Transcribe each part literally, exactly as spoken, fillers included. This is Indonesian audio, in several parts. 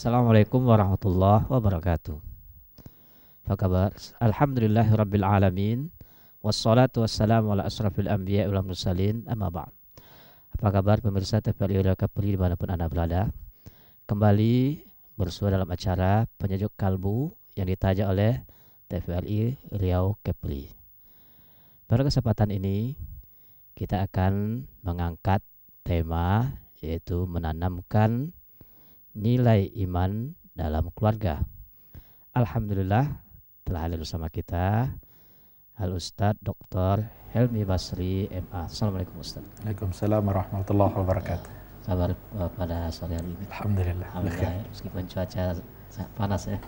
Assalamualaikum warahmatullahi wabarakatuh. Apa kabar? Alhamdulillahirabbil alamin. Wassalatu wassalamu ala asrafil anbiya wal mursalin. Amma ba'd. Apa kabar pemirsa T V R I Riau Kepri dimanapun Anda berada? Kembali bersua dalam acara Penyejuk Kalbu yang ditaja oleh T V R I Riau Kepri. Pada kesempatan ini kita akan mengangkat tema yaitu menanamkan nilai iman dalam keluarga. Alhamdulillah telah hadir bersama kita Al Ustadz Doktor Helmi Basri M A. Assalamualaikum Ustaz. Waalaikumsalam warahmatullahi wabarakatuh. Kabar uh, pada sore hari ini? Alhamdulillah. Alhamdulillah ya, meskipun cuaca panas ya.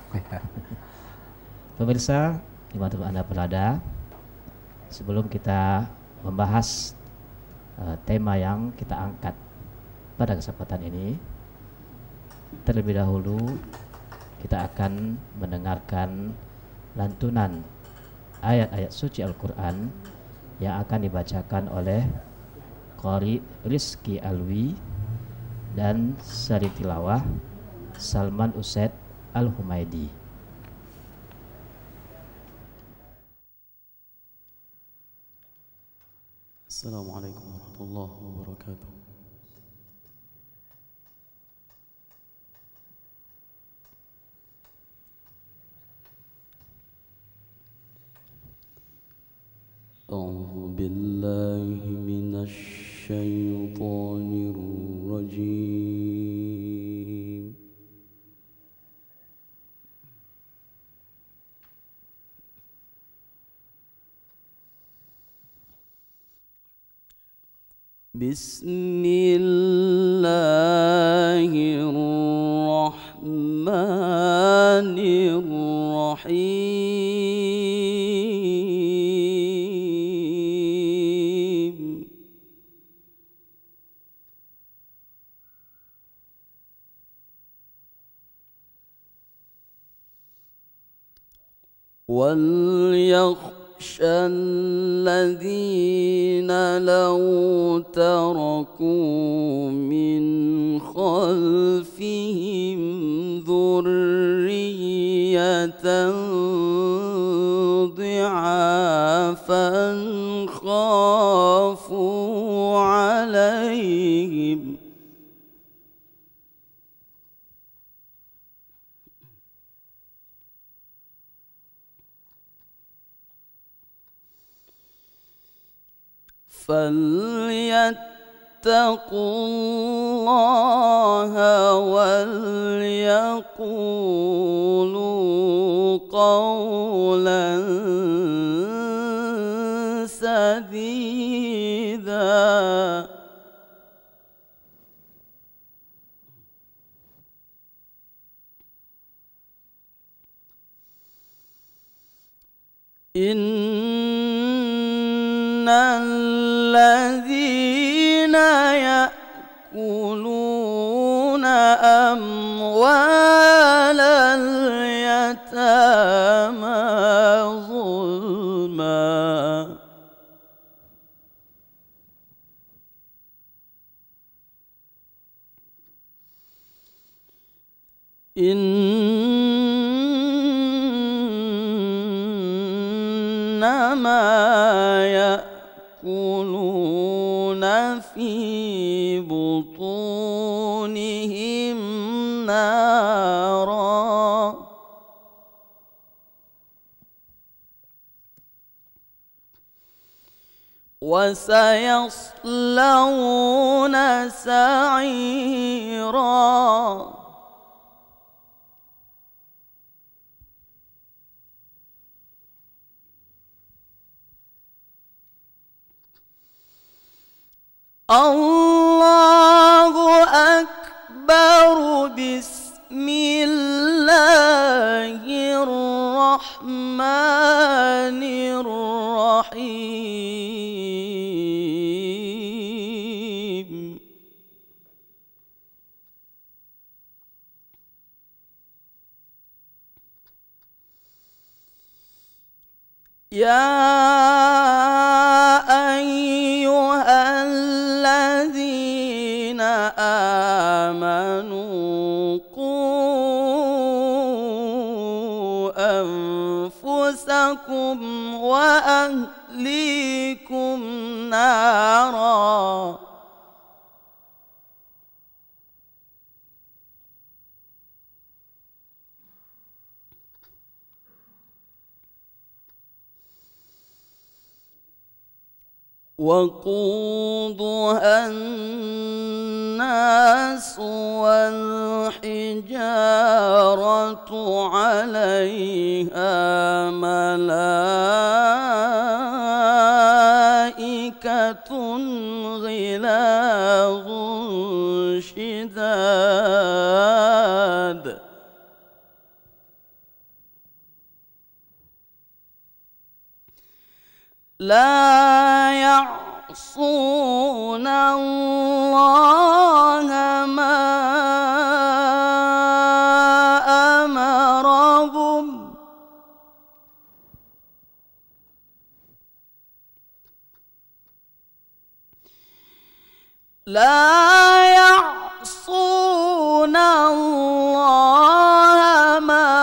Pemirsa dimanapun Anda berada, sebelum kita membahas uh, tema yang kita angkat pada kesempatan ini, terlebih dahulu kita akan mendengarkan lantunan ayat-ayat suci Al-Quran yang akan dibacakan oleh Qari Rizky Alwi dan Sari Tilawah Salman Usaid Al-Humaidi. Assalamualaikum warahmatullahi wabarakatuh. أعوذ بالله من الشيطان الرجيم. بسم الله الرحمن الرحيم. وليخشى الذين لو تركوا من خلفهم ذرية ضعافا خافوا عليهم فليتقوا الله وليقولوا قولا سديدا. إن الذين يأكلون أموال اليتامى ظلما إنما يأكلون في بطونهم نارا وسيصلون سعيرا. الله أكبر. بسم الله الرحمن الرحيم. يا أيها الذين آمنوا قوا أنفسكم وأهليكم نارا وقودها الناس والحجارة عليها ملائكة غلاظ شداد لا يعصون الله ما أمرهم لا يعصون الله ما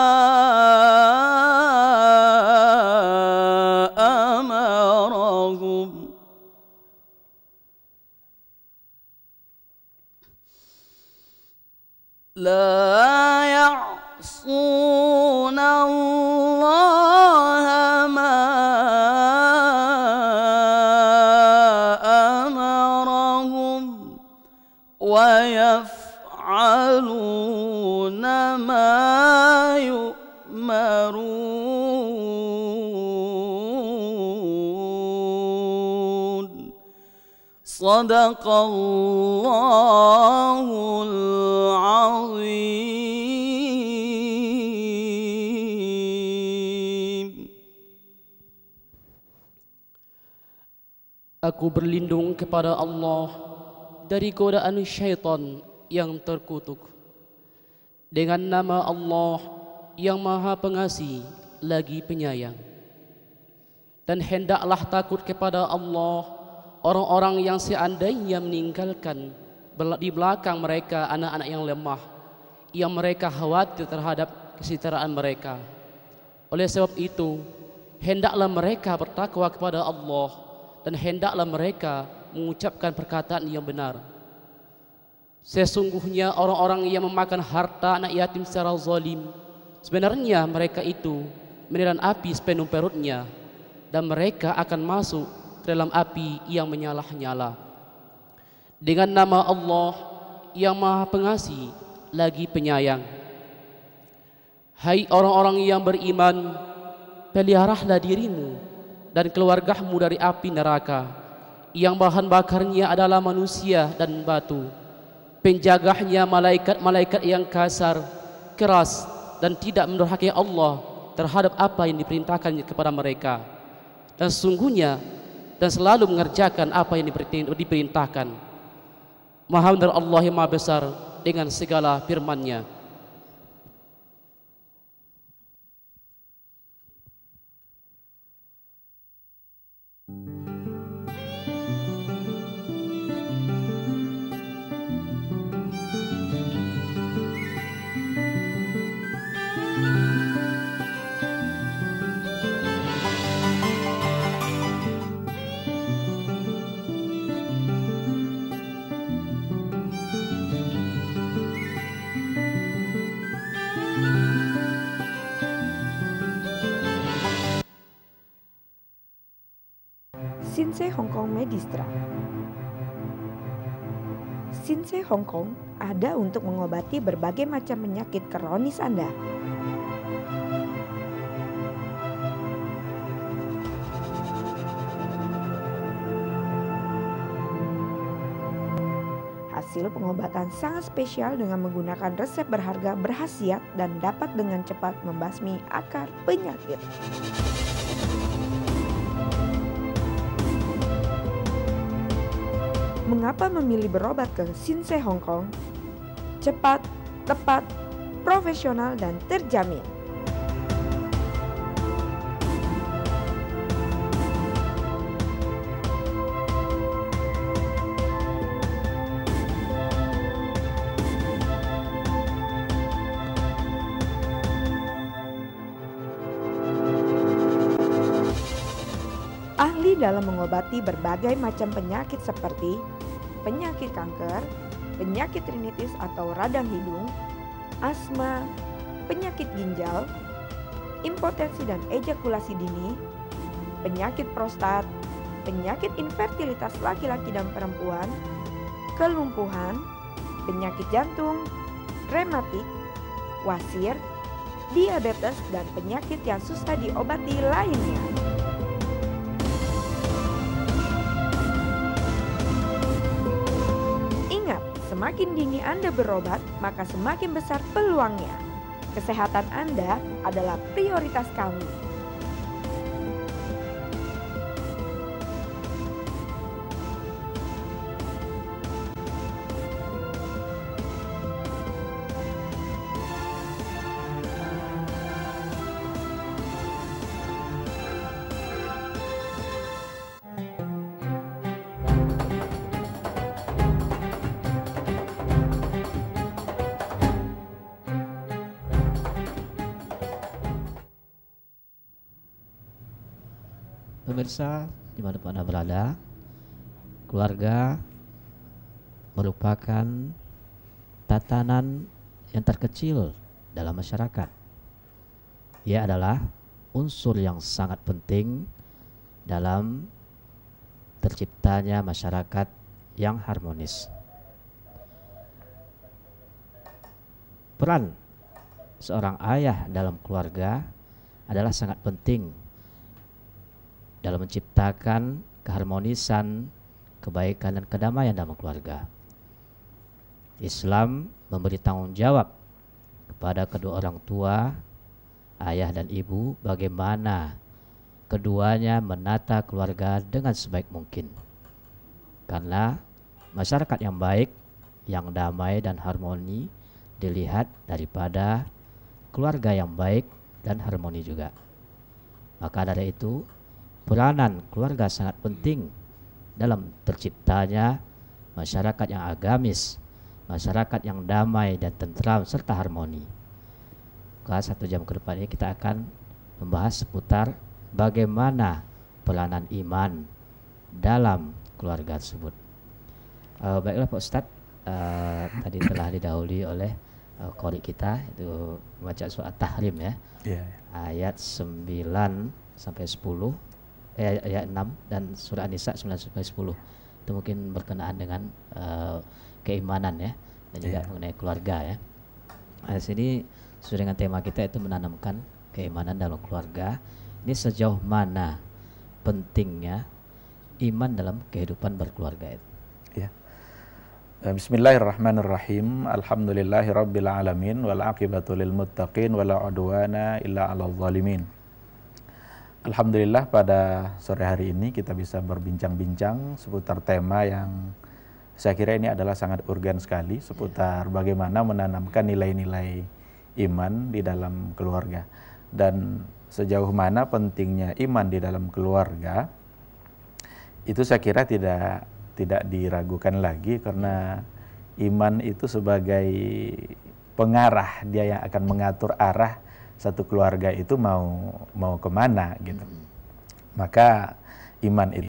لا يعصون الله ما أمرهم ويفعلون ما يؤمرون صدق الله العظيم. Aku berlindung kepada Allah dari godaan syaitan yang terkutuk. Dengan nama Allah yang Maha Pengasih lagi Penyayang. Dan hendaklah takut kepada Allah orang-orang yang seandainya meninggalkan di belakang mereka anak-anak yang lemah, yang mereka khawatir terhadap kesejahteraan mereka. Oleh sebab itu, hendaklah mereka bertakwa kepada Allah dan hendaklah mereka mengucapkan perkataan yang benar. Sesungguhnya orang-orang yang memakan harta anak yatim secara zalim, sebenarnya mereka itu menelan api sepenuh perutnya, dan mereka akan masuk ke dalam api yang menyala-nyala. Dengan nama Allah yang Maha Pengasih lagi Penyayang. Hai orang-orang yang beriman, peliharalah dirimu dan keluargamu dari api neraka yang bahan bakarnya adalah manusia dan batu. Penjaganya malaikat-malaikat yang kasar, keras dan tidak mendurhakai Allah terhadap apa yang diperintahkan kepada mereka. Dan sungguhnya dan selalu mengerjakan apa yang diperintahkan. Maha benar Allah yang Maha Besar dengan segala firman-Nya. Shinsei Hong Kong Medistra. Shinsei Hong Kong ada untuk mengobati berbagai macam penyakit kronis Anda. Hasil pengobatan sangat spesial dengan menggunakan resep berharga berkhasiat dan dapat dengan cepat membasmi akar penyakit. Mengapa memilih berobat ke Shinsei Hong Kong? Cepat, tepat, profesional, dan terjamin. ahli dalam mengobati berbagai macam penyakit seperti penyakit kanker, penyakit rinitis atau radang hidung, asma, penyakit ginjal, impotensi dan ejakulasi dini, penyakit prostat, penyakit infertilitas laki-laki dan perempuan, kelumpuhan, penyakit jantung, rematik, wasir, diabetes, dan penyakit yang susah diobati lainnya. Ingat, semakin dini Anda berobat, maka semakin besar peluangnya. Kesehatan Anda adalah prioritas kami. Pemirsa, dimanapun Anda berada, keluarga merupakan tatanan yang terkecil dalam masyarakat. Ia adalah unsur yang sangat penting dalam terciptanya masyarakat yang harmonis. Peran seorang ayah dalam keluarga adalah sangat penting dalam menciptakan keharmonisan, kebaikan, dan kedamaian dalam keluarga. Islam memberi tanggung jawab kepada kedua orang tua, ayah dan ibu, bagaimana keduanya menata keluarga dengan sebaik mungkin. Karena masyarakat yang baik, yang damai dan harmoni dilihat daripada keluarga yang baik dan harmoni juga. Maka dari itu, peranan keluarga sangat penting dalam terciptanya masyarakat yang agamis, masyarakat yang damai dan tentram serta harmoni. Kelas satu jam ke depan ini kita akan membahas seputar bagaimana peranan iman dalam keluarga tersebut. Uh, baiklah Pak Ustadz, uh, tadi telah didahului oleh uh, qori kita itu membaca surat Tahrim ya, yeah. ayat sembilan sampai sepuluh. Ayat, ayat enam dan surah An-Nisa sembilan sampai sepuluh. Itu mungkin berkenaan dengan uh, keimanan ya, dan juga yeah. mengenai keluarga ya. Nah, sini sesuai dengan tema kita itu menanamkan keimanan dalam keluarga. Ini sejauh mana pentingnya iman dalam kehidupan berkeluarga itu. Ya. Bismillahirrahmanirrahim. Alhamdulillahirabbil alamin wal aqibatu lil muttaqin wala udwana illa 'alal zalimin. Alhamdulillah pada sore hari ini kita bisa berbincang-bincang seputar tema yang saya kira ini adalah sangat urgen sekali, seputar bagaimana menanamkan nilai-nilai iman di dalam keluarga. Dan sejauh mana pentingnya iman di dalam keluarga, itu saya kira tidak tidak diragukan lagi, karena iman itu sebagai pengarah, dia yang akan mengatur arah satu keluarga itu mau mau kemana gitu. Maka iman itu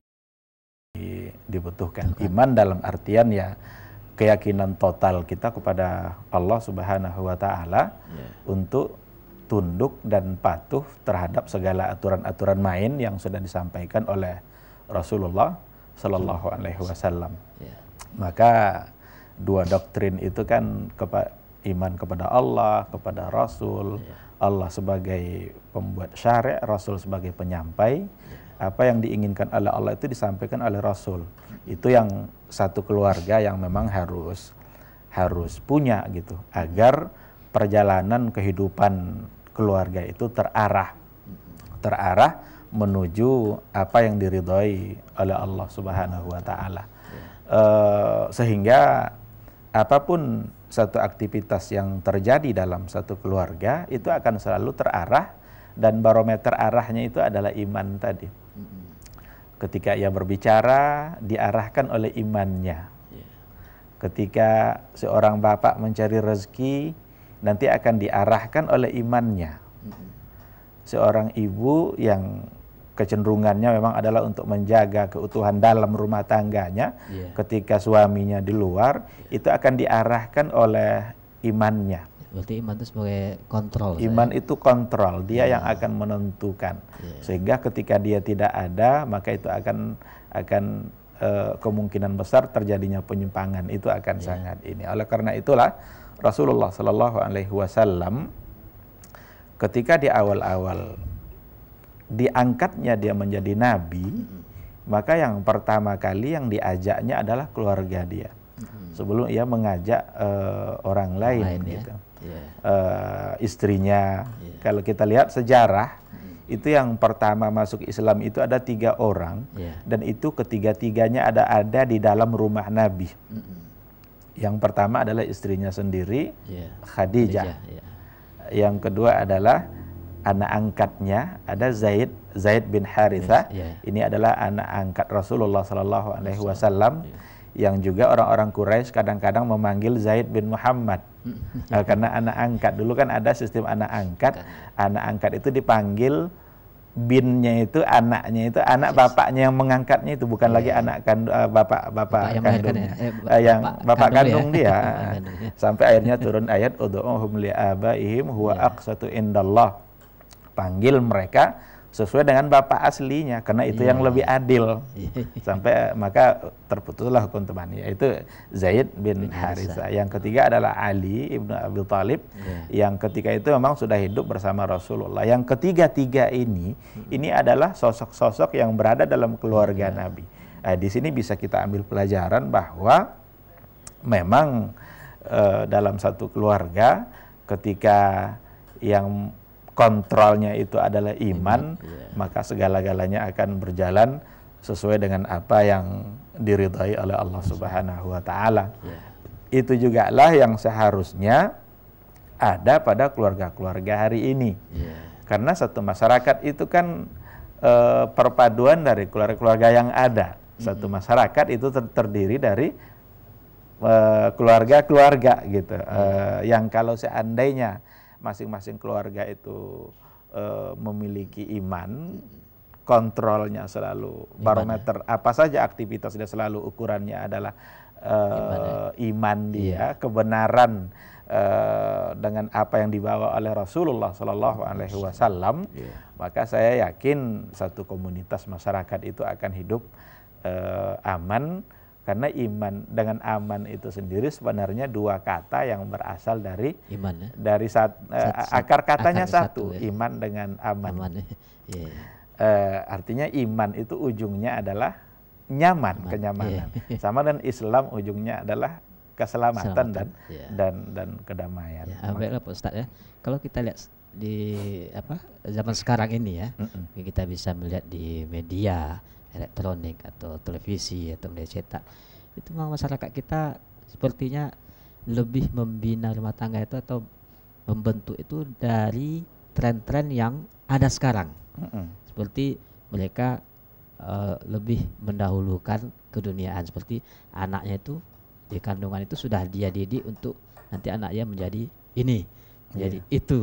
dibutuhkan. Iman dalam artian ya keyakinan total kita kepada Allah Subhanahu wa taala yeah. untuk tunduk dan patuh terhadap segala aturan-aturan main yang sudah disampaikan oleh Rasulullah sallallahu alaihi wasallam. Yeah. Maka dua doktrin itu kan kepa, iman kepada Allah, kepada Rasul, yeah. Allah sebagai pembuat syariat, Rasul sebagai penyampai. Apa yang diinginkan oleh Allah itu disampaikan oleh Rasul. Itu yang satu keluarga yang memang harus harus punya gitu, agar perjalanan kehidupan keluarga itu terarah terarah menuju apa yang diridhoi oleh Allah Subhanahu wa taala. Uh, sehingga apapun satu aktivitas yang terjadi dalam satu keluarga itu akan selalu terarah, dan barometer arahnya itu adalah iman tadi. Ketika ia berbicara diarahkan oleh imannya. Ketika seorang bapak mencari rezeki nanti akan diarahkan oleh imannya. Seorang ibu yang kecenderungannya memang adalah untuk menjaga keutuhan dalam rumah tangganya. Yeah. Ketika suaminya di luar, yeah. itu akan diarahkan oleh imannya. Berarti iman itu sebagai kontrol. Iman saya. itu kontrol, dia Yeah. yang akan menentukan. Yeah. Sehingga ketika dia tidak ada, maka itu akan akan uh, kemungkinan besar terjadinya penyimpangan. Itu akan yeah. sangat ini. Oleh karena itulah Rasulullah Shallallahu Alaihi Wasallam ketika di awal-awal diangkatnya dia menjadi nabi, mm-hmm. maka yang pertama kali yang diajaknya adalah keluarga dia, mm-hmm. sebelum ia mengajak uh, orang lain, lain gitu, ya? yeah. uh, istrinya. Yeah. Kalau kita lihat sejarah, mm-hmm. itu yang pertama masuk Islam itu ada tiga orang, yeah. dan itu ketiga-tiganya ada ada di dalam rumah Nabi. Mm-hmm. Yang pertama adalah istrinya sendiri, yeah. Khadijah. Khadijah yeah. Yang kedua adalah anak angkatnya, ada Zaid Zaid bin Harithah. Yes, yeah. Ini adalah anak angkat Rasulullah Sallallahu Alaihi Wasallam, yeah. yang juga orang-orang Quraisy kadang-kadang memanggil Zaid bin Muhammad. uh, karena anak angkat, dulu kan ada sistem anak angkat. Anak angkat itu dipanggil binnya itu anaknya itu anak yes. bapaknya yang mengangkatnya itu, bukan yeah. lagi anak kan uh, bapak bapak, bapak kandungnya, ya. eh, uh, yang bapak, bapak kandung, kandung ya. dia. Sampai akhirnya turun ayat ud'uhum li abaihim huwa yeah. aqsatu indallah. Panggil mereka sesuai dengan bapak aslinya, karena itu yeah. yang lebih adil. Sampai maka terputuslah hukum teman, yaitu Zaid bin, bin Harithah. Yang ketiga adalah Ali ibnu Abi Thalib, yeah. yang ketika itu memang sudah hidup bersama Rasulullah. Yang ketiga-tiga ini, hmm. ini adalah sosok-sosok yang berada dalam keluarga yeah. Nabi. Nah, di sini bisa kita ambil pelajaran bahwa memang uh, dalam satu keluarga ketika yang kontrolnya itu adalah iman, yeah. maka segala-galanya akan berjalan sesuai dengan apa yang diridhai oleh Allah Subhanahu wa taala. Yeah. Itu juga lah yang seharusnya ada pada keluarga-keluarga hari ini. Yeah. Karena satu masyarakat itu kan e, perpaduan dari keluarga-keluarga yang ada. Satu mm-hmm. masyarakat itu ter- terdiri dari e, keluarga-keluarga gitu. Yeah. E, yang kalau seandainya masing-masing keluarga itu uh, memiliki iman, kontrolnya selalu, iman, barometer ya? Apa saja aktivitas dia selalu ukurannya adalah uh, iman, ya? iman dia, iya. kebenaran uh, dengan apa yang dibawa oleh Rasulullah Sallallahu Alaihi Wasallam, iya. maka saya yakin satu komunitas masyarakat itu akan hidup uh, aman. Karena iman dengan aman itu sendiri sebenarnya dua kata yang berasal dari iman, ya? dari sat, uh, sat, akar katanya akar satu, satu ya? Iman dengan aman. aman ya? yeah. uh, artinya iman itu ujungnya adalah nyaman, aman. kenyamanan. Yeah. Sama dan Islam ujungnya adalah keselamatan, Selamatan. dan yeah. dan dan kedamaian. Ya, baiklah Pak Ustadz ya. Kalau kita lihat di apa zaman sekarang ini ya, mm-mm. kita bisa melihat di media elektronik atau televisi atau media cetak, itu memang masyarakat kita sepertinya lebih membina rumah tangga itu atau membentuk itu dari tren-tren yang ada sekarang. Mm-hmm. Seperti mereka uh, lebih mendahulukan keduniaan, seperti anaknya itu di kandungan itu sudah dia didik untuk nanti anaknya menjadi ini, menjadi yeah. itu.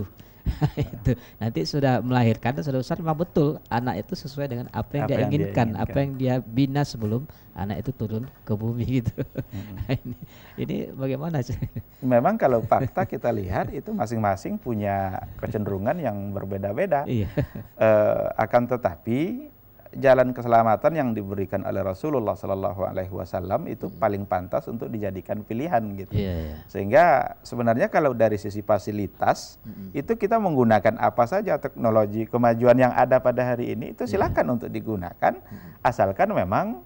itu nanti sudah melahirkan dan sudah besar, memang betul anak itu sesuai dengan apa yang, apa dia, yang inginkan, dia inginkan, apa yang dia bina sebelum anak itu turun ke bumi gitu. Mm-hmm. ini, ini bagaimana sih? Memang kalau fakta kita lihat itu masing-masing punya kecenderungan yang berbeda-beda. Iya. uh, akan tetapi jalan keselamatan yang diberikan oleh Rasulullah Sallallahu Alaihi Wasallam itu hmm. paling pantas untuk dijadikan pilihan gitu. Yeah, yeah. Sehingga sebenarnya kalau dari sisi fasilitas hmm. itu kita menggunakan apa saja teknologi kemajuan yang ada pada hari ini itu silakan yeah. untuk digunakan, hmm. asalkan memang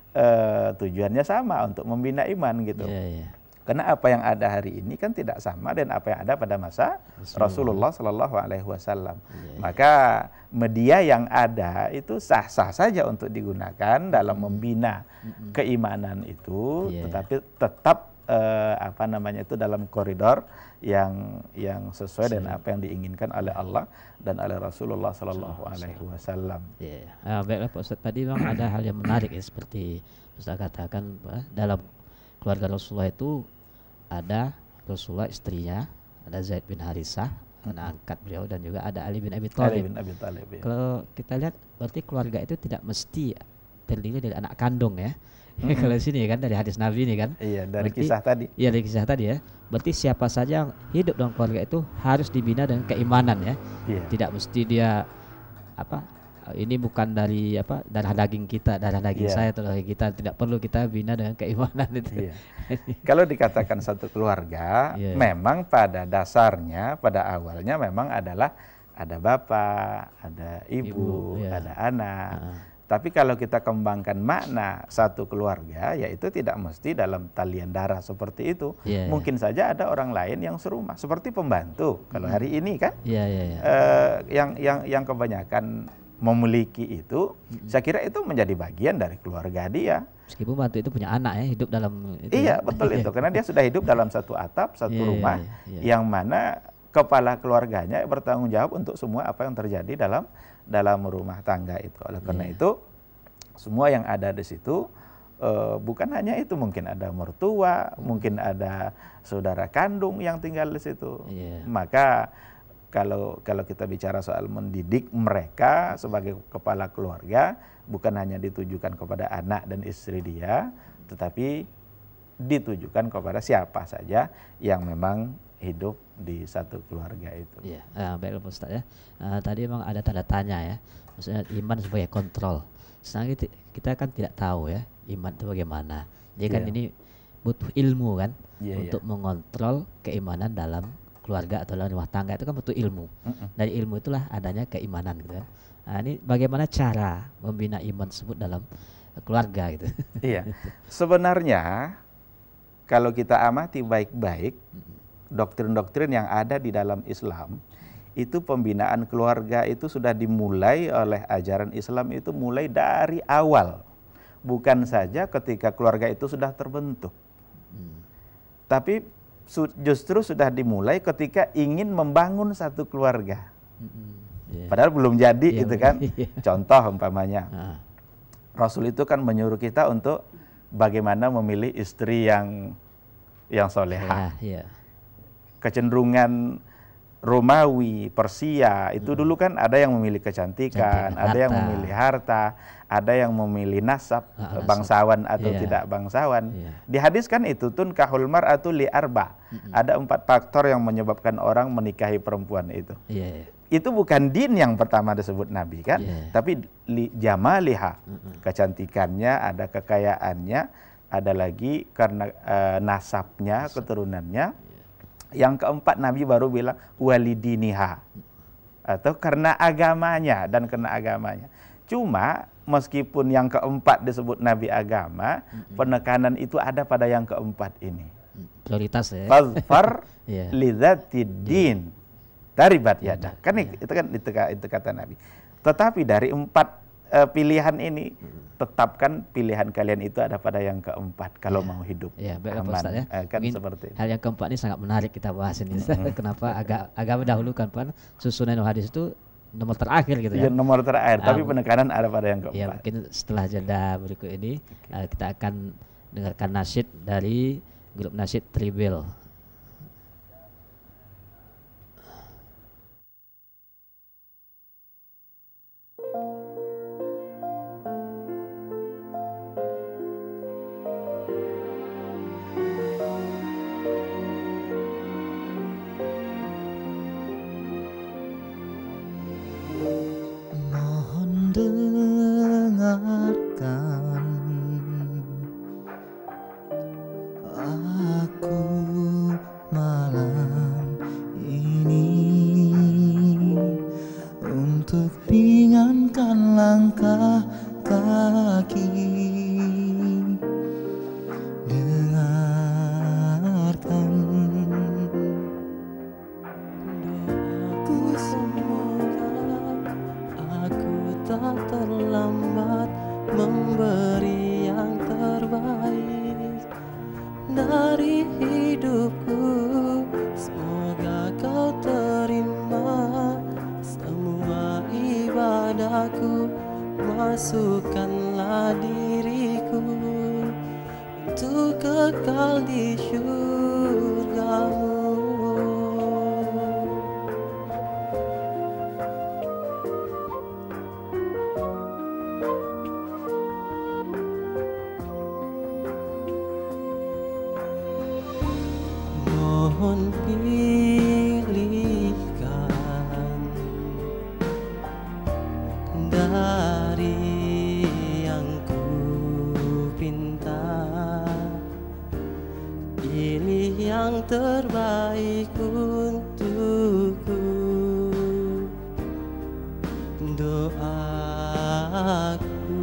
uh, tujuannya sama untuk membina iman gitu. Yeah, yeah. Karena apa yang ada hari ini kan tidak sama dengan apa yang ada pada masa Rasulullah, Rasulullah Sallallahu Alaihi Wasallam. Yeah. Maka media yang ada itu sah-sah saja untuk digunakan dalam membina mm-hmm. keimanan itu, yeah. tetapi tetap eh, apa namanya itu dalam koridor yang yang sesuai dengan apa yang diinginkan oleh Allah dan oleh Rasulullah Sallallahu Alaihi Wasallam. Yeah. Ah, baiklah Pak Ustaz, tadi memang ada hal yang menarik ya, seperti Ustaz katakan bah, dalam keluarga Rasulullah itu ada Rasulullah istrinya, ada Zaid bin Harithah, anak angkat beliau, dan juga ada Ali bin Abi Ali Thalib. bin Abi Thalib. Ya. Kalau kita lihat berarti keluarga itu tidak mesti terdiri dari anak kandung ya. Mm-hmm. Kalau sini kan dari hadis Nabi ini kan. Iya, dari berarti, kisah tadi. Iya, dari kisah tadi ya. Berarti siapa saja yang hidup dalam keluarga itu harus dibina dengan keimanan ya. Iya. Tidak mesti dia apa? Ini bukan dari apa darah daging kita, darah daging Yeah. saya atau daging kita, tidak perlu kita bina dengan keimanan itu. Iya. Kalau dikatakan satu keluarga, Yeah. memang pada dasarnya, pada awalnya memang adalah ada bapak, ada ibu, Ibu, yeah. ada anak. Uh. Tapi kalau kita kembangkan makna satu keluarga, yaitu tidak mesti dalam talian darah seperti itu. Yeah, Mungkin saja ada orang lain yang serumah, seperti pembantu. Kalau Hmm. hari ini kan, Iya, iya, iya. eh, yang yang yang kebanyakan memiliki itu, saya kira itu menjadi bagian dari keluarga dia. Meskipun bantu itu punya anak ya, hidup dalam itu. Iya, ya. betul itu, karena dia sudah hidup dalam satu atap, satu Iya, rumah, iya, iya. yang mana kepala keluarganya bertanggung jawab untuk semua apa yang terjadi dalam dalam rumah tangga itu. Oleh karena Iya. itu, semua yang ada di situ eh, bukan hanya itu, mungkin ada mertua, mungkin ada saudara kandung yang tinggal di situ. Iya. Maka kalau kalau kita bicara soal mendidik mereka sebagai kepala keluarga, bukan hanya ditujukan kepada anak dan istri dia, tetapi ditujukan kepada siapa saja yang memang hidup di satu keluarga itu. Iya, uh, baiklah Pak Ustaz ya. Uh, tadi memang ada tanda tanya ya, maksudnya iman sebagai kontrol. Sekarang kita, kita kan tidak tahu ya iman itu bagaimana. Jadi kan Iya. ini butuh ilmu kan Iya, untuk iya. mengontrol keimanan dalam keluarga atau dalam rumah tangga, itu kan butuh ilmu. Mm-mm. Dari ilmu itulah adanya keimanan gitu kan. Nah, ini bagaimana cara membina iman tersebut dalam keluarga gitu. Iya, sebenarnya kalau kita amati baik-baik doktrin-doktrin yang ada di dalam Islam, itu pembinaan keluarga itu sudah dimulai oleh ajaran Islam itu mulai dari awal, bukan saja ketika keluarga itu sudah terbentuk, Hmm. tapi su- justru sudah dimulai ketika ingin membangun satu keluarga. Mm-mm. Iya. Padahal belum jadi Iya, itu kan. iya. Contoh umpamanya, Ah, Rasul itu kan menyuruh kita untuk bagaimana memilih istri yang yang soleha. ya, iya. Kecenderungan Romawi, Persia itu dulu kan ada yang memilih kecantikan, Cantikan, ada yang harta. memilih harta, ada yang memilih nasab, Ah, nasab. bangsawan atau Iya. tidak bangsawan. Iya. Dihadiskan itu tun kahul mar'atu li arba. Ada empat faktor yang menyebabkan orang menikahi perempuan itu. Iya, iya. Itu bukan din yang pertama disebut Nabi kan, Iya. tapi li, jamaliha, kecantikannya, ada kekayaannya, ada lagi karena eh, nasabnya, keturunannya. Yang keempat Nabi baru bilang walidiniha, atau karena agamanya dan karena agamanya. Cuma meskipun yang keempat disebut Nabi agama, penekanan itu ada pada yang keempat ini. Prioritas ya. Fazfar Iya. lidzatiddin taribat yada. Kan itu kan itu, itu kata Nabi. Tetapi dari empat eh, pilihan ini, tetapkan pilihan kalian itu ada pada yang keempat kalau Iya. mau hidup Iya, baiklah Pak aman. Ustaz ya. Eh, kan Mungkin seperti itu. hal yang keempat ini sangat menarik kita bahas ini. Kenapa agak agak mendahulukan Pak? Susunan hadis itu nomor terakhir gitu Ya, ya. nomor terakhir, tapi Ah, penekanan ada pada yang Ya, keempat. mungkin setelah jeda berikut ini eh, kita akan dengarkan nasyid dari grup nasyid Tribel. Mohon dengarkan aku malam ini untuk ringankan langkah kaki. Dengarkan doaku, semoga aku tak terlambat memberi yang terbaik dari hidupku. Semoga kau terima semua ibadahku. Masukkanlah diriku untuk kekal di syurgamu. dari yang ku pinta, pilih yang terbaik untukku. Doaku,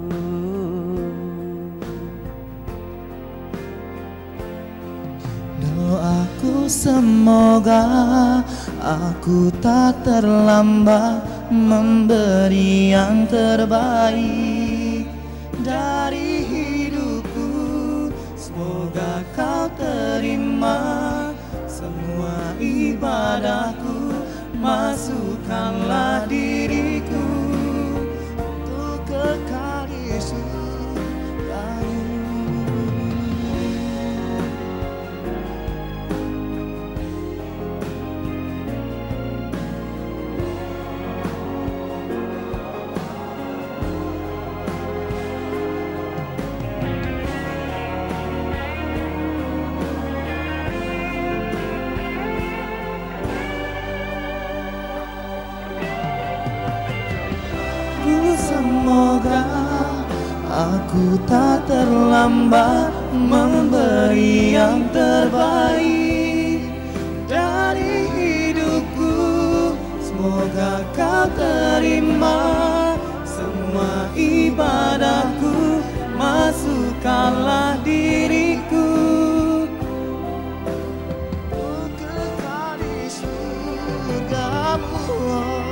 doaku semoga aku tak terlambat memberi yang terbaik dari hidupku. Semoga kau terima semua ibadahku, masukkanlah diriku untuk kekal di surgamu. Semoga aku tak terlambat memberi yang terbaik dari hidupku. Semoga kau terima semua ibadahku, masukkanlah diriku untuk kekal di surgamu.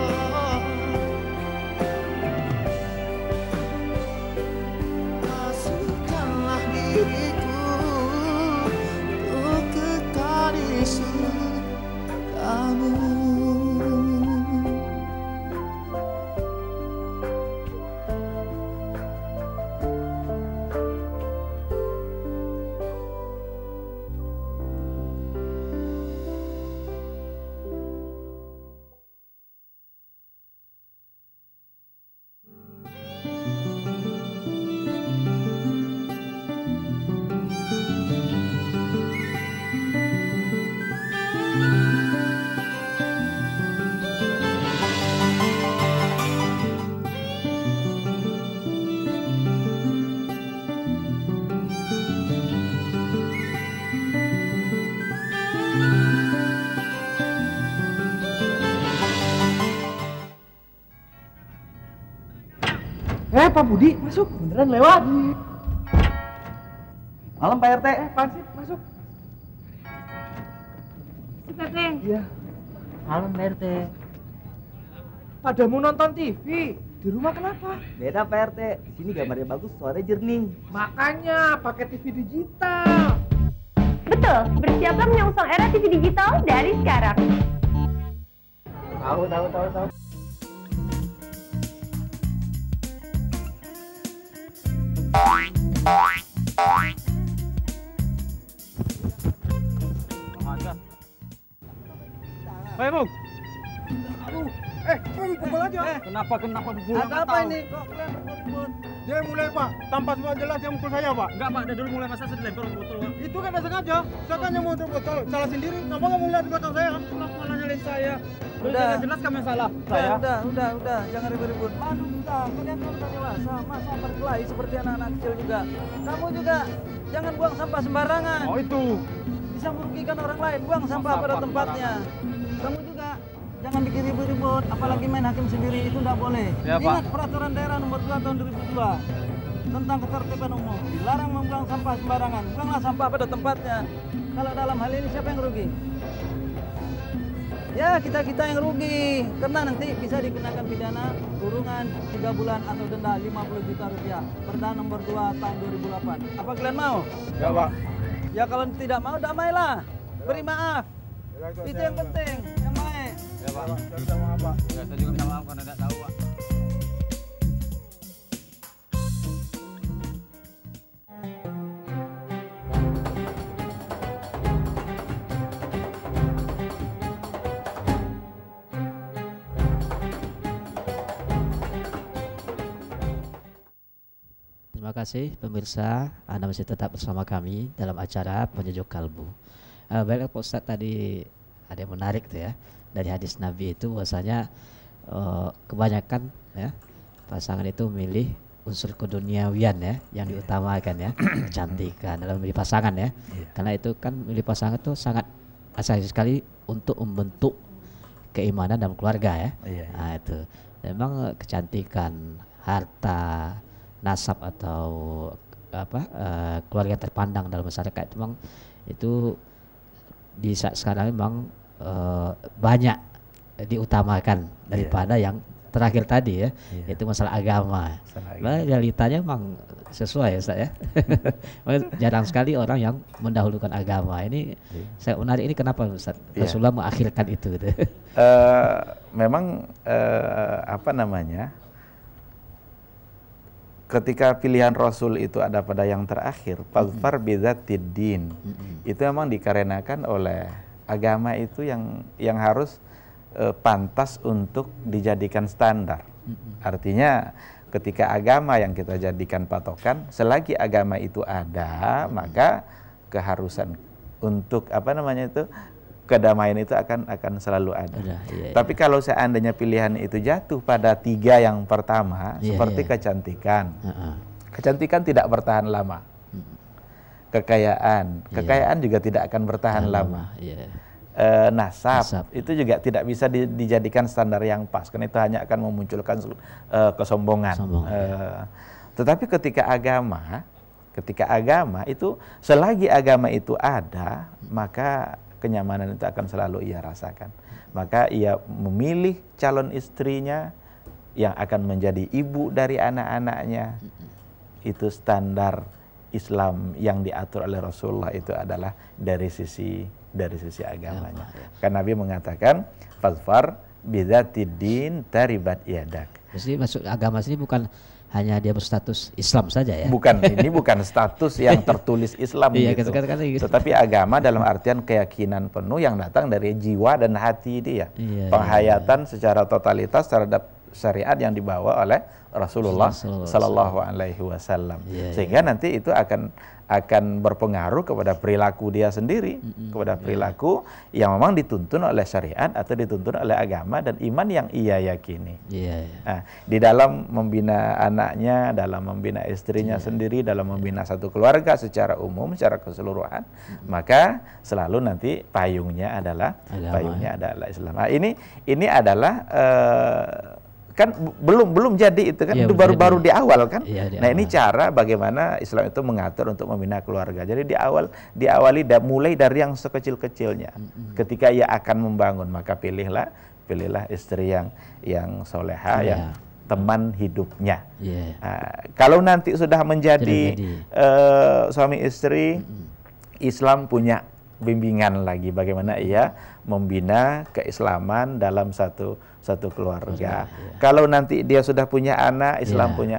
Diriku untuk kekal di surgamu. Eh Pak Budi, masuk, beneran lewat. Malam Pak R T, eh Pak Sip, masuk. Si Teteh. Iya. Malam Pak R T. Pada mau nonton T V, di rumah kenapa? Beda Pak R T, di sini gambarnya bagus, suaranya jernih. Makanya pakai T V digital. Betul, bersiaplah menyongsong era T V digital dari sekarang. Tahu, tahu, tahu, tahu. Hei Bung. Aduh, eh, pukul aja. Eh, kenapa kenapa pukul? Ada apa ini? Kok kalian ribut-ribut? Dia mulai Pak, tanpa semua jelas dia mukul saya Pak. Enggak Pak, dari dulu mulai masa saya dilempar botol Pak. Itu kan tidak sengaja, saya kan yang mau botol, salah sendiri. Kenapa kamu lihat di belakang saya? Kenapa malah nyalain saya? Udah, jelas kamu yang salah. Saya. Udah, udah, udah, jangan ribut-ribut. Aduh, udah, kalian kan udah dewasa, masa berkelahi seperti anak-anak kecil juga. Kamu juga jangan buang sampah sembarangan. Oh itu. Bisa merugikan orang lain, buang sampah pada tempatnya. Kamu juga jangan bikin ribut-ribut, apalagi main hakim sendiri, itu tidak boleh. Ya, Pak. Ingat peraturan daerah nomor dua tahun dua ribu dua tentang ketertiban umum, dilarang membuang sampah sembarangan. Buanglah sampah pada tempatnya. Kalau dalam hal ini siapa yang rugi? Ya, kita-kita yang rugi, karena nanti bisa dikenakan pidana kurungan tiga bulan atau denda lima puluh juta rupiah. Perda nomor dua tahun dua ribu delapan. Apa kalian mau? Ya Pak. Ya kalau tidak mau, damailah. Beri maaf. Itu yang penting, yang baik. Ya Pak, saya minta maaf Pak. Ya, saya juga minta maaf karena tidak tahu Pak. Terima kasih pemirsa, Anda masih tetap bersama kami dalam acara Penyejuk Kalbu. Uh, baiklah Pak Ustadz, tadi ada yang menarik tuh ya dari hadis Nabi itu, bahwasanya uh, kebanyakan ya pasangan itu milih unsur keduniawian ya yang diutamakan ya, kecantikan dalam memilih pasangan ya. Iya. Karena itu kan milih pasangan itu sangat asasi sekali untuk membentuk keimanan dalam keluarga ya. Iya, iya. Nah itu memang kecantikan, harta, nasab atau apa uh, keluarga terpandang dalam masyarakat itu memang itu di saat sekarang memang uh, banyak diutamakan daripada yeah. yang terakhir tadi ya, yeah. itu masalah agama. Nah, realitanya memang sesuai ya Ustaz ya. Jarang sekali orang yang mendahulukan agama. Ini yeah. saya menarik ini kenapa Ustaz? Yeah. Rasulullah mengakhirkan itu gitu. Uh, memang uh, apa namanya? Ketika pilihan Rasul itu ada pada yang terakhir, fadfar bidzatid din. Itu memang dikarenakan oleh agama itu yang yang harus Uh, pantas untuk dijadikan standar. Mm-hmm. Artinya ketika agama yang kita jadikan patokan, selagi agama itu ada, mm-hmm. maka keharusan untuk apa namanya itu kedamaian itu akan akan selalu ada. Udah, iya, Tapi iya. kalau seandainya pilihan itu jatuh pada tiga yang pertama, iya, seperti iya. kecantikan, uh-uh. kecantikan tidak bertahan lama. Mm-hmm. Kekayaan, kekayaan iya. juga tidak akan bertahan lama. lama. Iya. E, nasab, nasab itu juga tidak bisa di, dijadikan standar yang pas, karena itu hanya akan memunculkan e, kesombongan. Sombong, e, ya. Tetapi ketika agama, ketika agama itu selagi agama itu ada, maka kenyamanan itu akan selalu ia rasakan. Maka ia memilih calon istrinya yang akan menjadi ibu dari anak-anaknya. Itu standar Islam yang diatur oleh Rasulullah itu adalah dari sisi dari sisi agamanya. Ya, ya. Karena Nabi mengatakan fazfar bidzatid din taribat yadak. Jadi maksud agama sini bukan hanya dia berstatus Islam saja ya. Bukan, ini bukan status yang tertulis Islam iya, gitu. Kata -kata gitu. Tetapi agama dalam artian keyakinan penuh yang datang dari jiwa dan hati dia. Iya, penghayatan iya. secara totalitas terhadap syariat yang dibawa oleh Rasulullah sallallahu alaihi wasallam. Sehingga iya. nanti itu akan akan berpengaruh kepada perilaku dia sendiri, mm-hmm. kepada perilaku yeah. yang memang dituntun oleh syariat atau dituntun oleh agama dan iman yang ia yakini. Yeah, yeah. Nah, di dalam membina anaknya, dalam membina istrinya yeah. sendiri, dalam membina yeah. satu keluarga secara umum, secara keseluruhan, mm-hmm. maka selalu nanti payungnya adalah agama, payungnya ya. adalah Islam. Nah, ini ini adalah uh, kan belum belum jadi itu kan, ya, itu baru-baru di awal kan. Ya, di nah awal. Ini cara bagaimana Islam itu mengatur untuk membina keluarga. Jadi di awal diawali da, mulai dari yang sekecil-kecilnya. Mm-hmm. Ketika ia akan membangun, maka pilihlah pilihlah istri yang yang soleha, ya. yang teman hidupnya. Yeah. Nah, kalau nanti sudah menjadi uh, suami istri, mm-hmm. Islam punya bimbingan lagi bagaimana ia membina keislaman dalam satu satu keluarga. Ya. Kalau nanti dia sudah punya anak, Islam ya. punya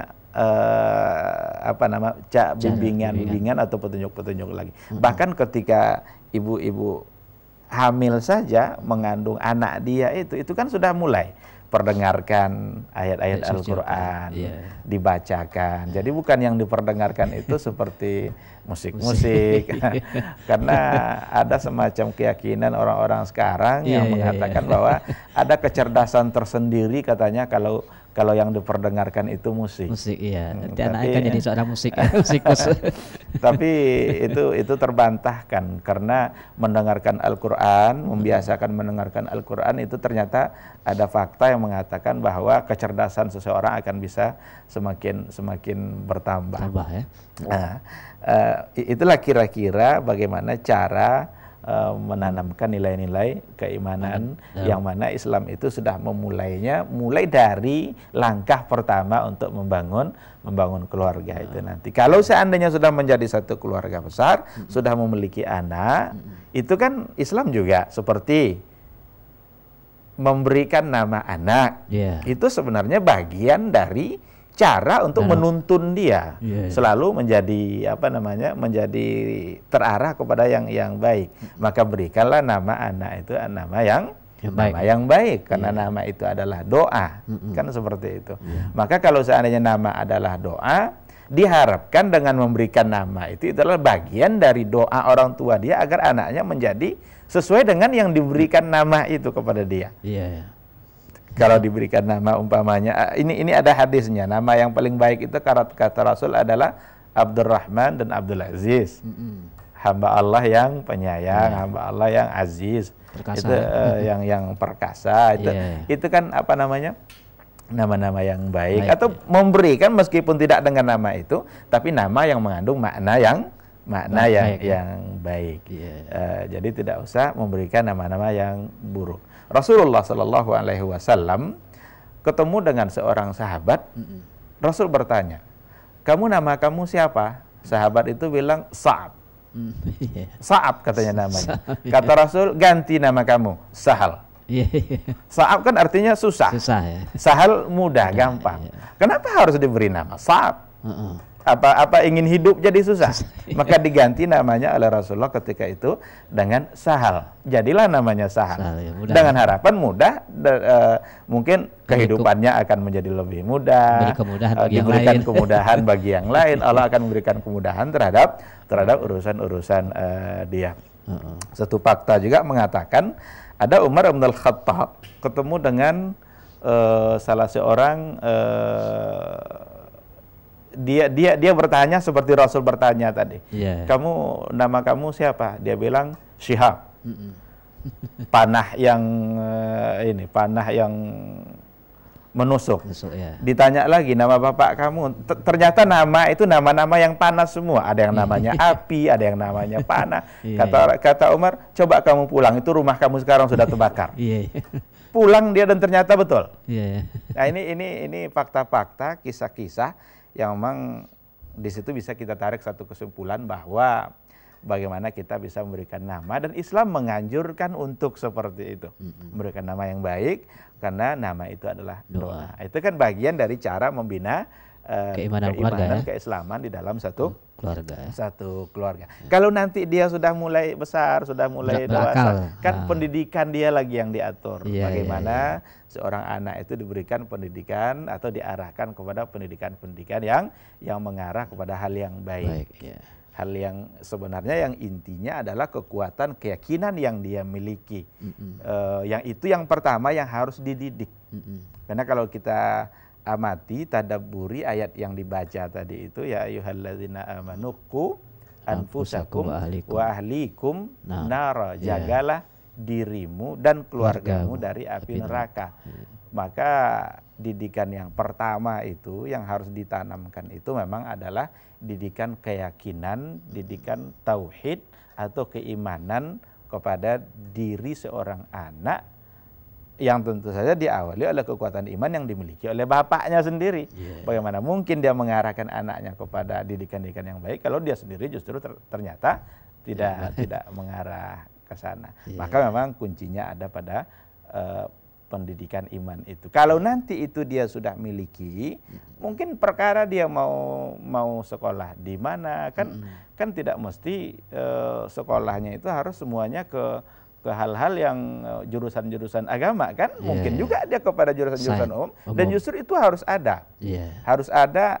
uh, apa nama cak bimbingan, bimbingan atau petunjuk-petunjuk lagi. Mm-hmm. Bahkan ketika ibu-ibu hamil saja mengandung anak dia itu, itu kan sudah mulai perdengarkan ayat-ayat Al-Quran, yeah. dibacakan. Jadi bukan yang diperdengarkan itu seperti musik-musik, karena ada semacam keyakinan orang-orang sekarang yeah, yang mengatakan yeah. bahwa ada kecerdasan tersendiri katanya kalau kalau yang diperdengarkan itu musik. Musik, iya. Nanti hmm, anak akan jadi seorang musik, musikus. Tapi itu itu terbantahkan karena mendengarkan Al-Quran, membiasakan mendengarkan Al-Quran itu ternyata ada fakta yang mengatakan bahwa kecerdasan seseorang akan bisa semakin semakin bertambah. Tambah ya. Nah, uh, itulah kira-kira bagaimana cara Uh, menanamkan nilai-nilai keimanan hmm. yang mana Islam itu sudah memulainya mulai dari langkah pertama untuk membangun membangun keluarga hmm. itu nanti. Kalau seandainya sudah menjadi satu keluarga besar, hmm. sudah memiliki anak, hmm. itu kan Islam juga seperti memberikan nama anak. Yeah. Itu sebenarnya bagian dari cara untuk nah. menuntun dia yeah, yeah. selalu menjadi apa namanya menjadi terarah kepada yang yang baik. Maka berikanlah nama anak itu nama yang yang nama baik. yang baik karena yeah. nama itu adalah doa. Mm-hmm. Kan seperti itu. Yeah. Maka kalau seandainya nama adalah doa, diharapkan dengan memberikan nama itu, itu adalah bagian dari doa orang tua dia agar anaknya menjadi sesuai dengan yang diberikan nama itu kepada dia. Yeah, yeah. Kalau diberikan nama umpamanya, ini ini ada hadisnya. Nama yang paling baik itu kata Rasul adalah Abdurrahman dan Abdul Aziz. Mm-hmm. Hamba Allah yang penyayang, yeah. hamba Allah yang aziz. Perkasa. Itu uh, yang yang perkasa. Itu yeah. itu kan apa namanya? Nama-nama yang baik, baik atau ya. memberikan meskipun tidak dengan nama itu, tapi nama yang mengandung makna yang makna baik, yang baik, yang ya. baik. Yeah. Uh, jadi tidak usah memberikan nama-nama yang buruk. Rasulullah Shallallahu Alaihi Wasallam ketemu dengan seorang sahabat. Mm-hmm. Rasul bertanya, kamu nama kamu siapa? Sahabat itu bilang Sa'ab. Mm, yeah. Sa'ab katanya namanya. Kata Rasul, ganti nama kamu Sahal. Sa'ab kan artinya susah, susah ya. Sahal mudah, ya, gampang. Ya. Kenapa harus diberi nama Sa'ab? Uh-uh. Apa apa ingin hidup jadi susah? Maka diganti namanya oleh Rasulullah ketika itu dengan Sahal. Jadilah namanya Sahal. Sahal ya, mudah. Dengan harapan mudah, de- uh, mungkin kehidupannya akan menjadi lebih mudah. Kemudahan uh, diberikan kemudahan bagi yang lain. Allah akan memberikan kemudahan terhadap terhadap urusan-urusan uh, dia. Uh-uh. Satu fakta juga mengatakan. Ada Umar bin Al-Khattab ketemu dengan uh, salah seorang uh, dia dia dia bertanya seperti Rasul bertanya tadi. Yeah. Kamu nama kamu siapa? Dia bilang Syihab. Mm-mm. Panah yang uh, ini panah yang menusuk. Menusuk ya. Ditanya lagi nama bapak kamu. T- ternyata nama itu nama-nama yang panas semua. Ada yang namanya api, ada yang namanya panah. Kata kata Umar, coba kamu pulang. Itu rumah kamu sekarang sudah terbakar. Pulang dia dan ternyata betul. Nah ini ini ini fakta-fakta, kisah-kisah yang memang di situ bisa kita tarik satu kesimpulan bahwa bagaimana kita bisa memberikan nama, dan Islam menganjurkan untuk seperti itu. Mm-hmm. Memberikan nama yang baik karena nama itu adalah doa. doa. Itu kan bagian dari cara membina uh, keimanan, keimanan keluarga, ya? Keislaman di dalam satu keluarga. Ya? Satu keluarga. Ya. Kalau nanti dia sudah mulai besar, sudah mulai Berakal. dewasa, kan ah. pendidikan dia lagi yang diatur. Ya, bagaimana ya, ya. seorang anak itu diberikan pendidikan atau diarahkan kepada pendidikan-pendidikan yang yang mengarah kepada hal yang baik. baik ya. Hal yang sebenarnya yang intinya adalah kekuatan keyakinan yang dia miliki. Mm-hmm. Uh, yang itu yang pertama yang harus dididik. Mm-hmm. Karena kalau kita amati, tadabburi ayat yang dibaca tadi itu, ya ayyuhalladzina amanu qu anfusakum wa ahlikum nah. nara. Jagalah yeah. dirimu dan keluargamu dari api neraka. Yeah. Maka didikan yang pertama itu yang harus ditanamkan itu memang adalah didikan keyakinan, didikan tauhid atau keimanan kepada diri seorang anak, yang tentu saja diawali oleh kekuatan iman yang dimiliki oleh bapaknya sendiri. Yeah. Bagaimana mungkin dia mengarahkan anaknya kepada didikan-didikan yang baik kalau dia sendiri justru ter- ternyata tidak yeah. tidak mengarah ke sana. Yeah. Maka memang kuncinya ada pada uh, pendidikan iman itu. Kalau nanti itu dia sudah miliki, hmm. mungkin perkara dia mau mau sekolah di mana, kan hmm. kan tidak mesti uh, sekolahnya itu harus semuanya ke ke hal-hal yang uh, jurusan-jurusan agama, kan yeah, mungkin yeah. juga dia kepada jurusan-jurusan umum, dan justru itu harus ada, yeah. harus ada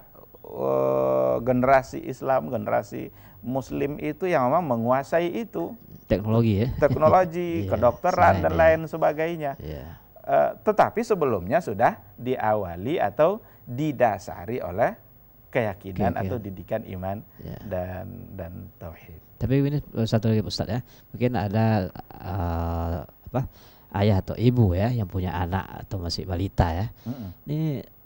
uh, generasi Islam, generasi Muslim itu yang memang menguasai itu teknologi ya, teknologi, yeah, kedokteran dan yeah. lain sebagainya. Yeah. Uh, tetapi sebelumnya sudah diawali atau didasari oleh keyakinan okay, okay. atau didikan iman yeah. dan dan tauhid. Tapi ini satu lagi Ustaz ya, mungkin ada uh, apa ayah atau ibu ya yang punya anak atau masih balita ya. Mm-hmm. Ini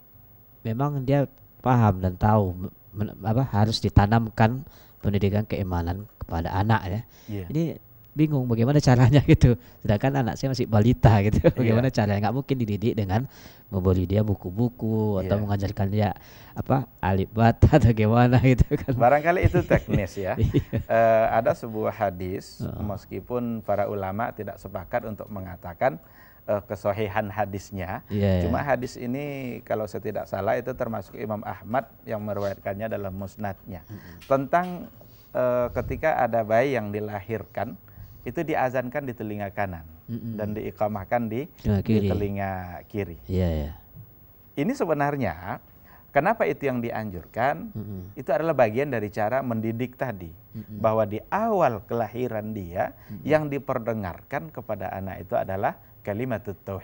memang dia paham dan tahu men, apa harus ditanamkan pendidikan keimanan kepada anak ya. Yeah. Ini bingung bagaimana caranya gitu, sedangkan anak saya masih balita gitu. Bagaimana yeah. caranya? Nggak mungkin dididik dengan membeli dia buku-buku atau yeah. mengajarkan dia apa alif bata atau gimana gitu kan. Barangkali itu teknis ya. uh, ada sebuah hadis oh. meskipun para ulama tidak sepakat untuk mengatakan uh, kesohihan hadisnya. Yeah, Cuma yeah. hadis ini kalau saya tidak salah itu termasuk Imam Ahmad yang meriwayatkannya dalam musnadnya. Mm-hmm. Tentang uh, ketika ada bayi yang dilahirkan itu diazankan di telinga kanan mm-hmm. dan diiqamahkan di, di telinga kiri. Yeah, yeah. Ini sebenarnya kenapa itu yang dianjurkan? Mm-hmm. Itu adalah bagian dari cara mendidik tadi, mm-hmm. bahwa di awal kelahiran dia mm-hmm. yang diperdengarkan kepada anak itu adalah kalimat tauhid.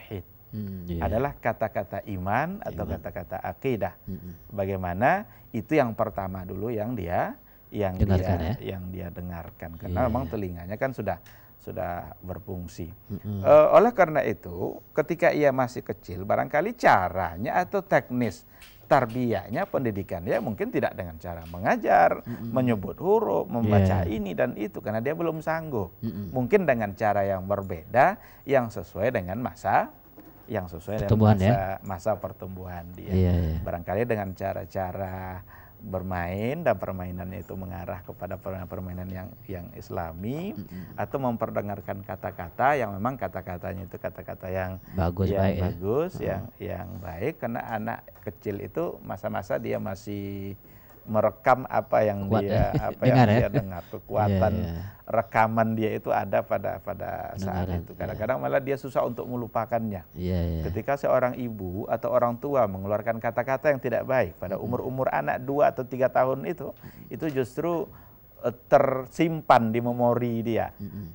Hmm, iya. adalah kata-kata iman atau Iman. kata-kata akidah. Mm-mm. Bagaimana itu yang pertama dulu yang dia yang Dengarkan, dia ya? yang dia dengarkan karena Iya, memang iya. telinganya kan sudah sudah berfungsi. Mm-mm. Eh, oleh karena itu, ketika ia masih kecil, barangkali caranya atau teknis tarbiyahnya, pendidikannya mungkin tidak dengan cara mengajar, Mm-mm. menyebut huruf, membaca Yeah. ini dan itu karena dia belum sanggup. Mm-mm. Mungkin dengan cara yang berbeda, yang sesuai dengan masa yang sesuai dengan Pertumbuhan, masa, ya? masa pertumbuhan dia. Iya, iya. Barangkali dengan cara-cara bermain dan permainannya itu mengarah kepada permainan-permainan yang yang Islami, Mm-mm. atau memperdengarkan kata-kata yang memang kata-katanya itu kata-kata yang Bagus, yang baik, ya? bagus, Oh. yang yang baik karena anak kecil itu masa-masa dia masih merekam apa yang Kuat, dia ya? apa Dengar, yang ya? dia dengar, kekuatan Iya, iya. rekaman dia itu ada pada pada saat Pendengaran, itu. Kadang-kadang malah dia susah untuk melupakannya. Iya, iya. Ketika seorang ibu atau orang tua mengeluarkan kata-kata yang tidak baik pada umur-umur anak dua atau tiga tahun itu, itu justru eh, tersimpan di memori dia.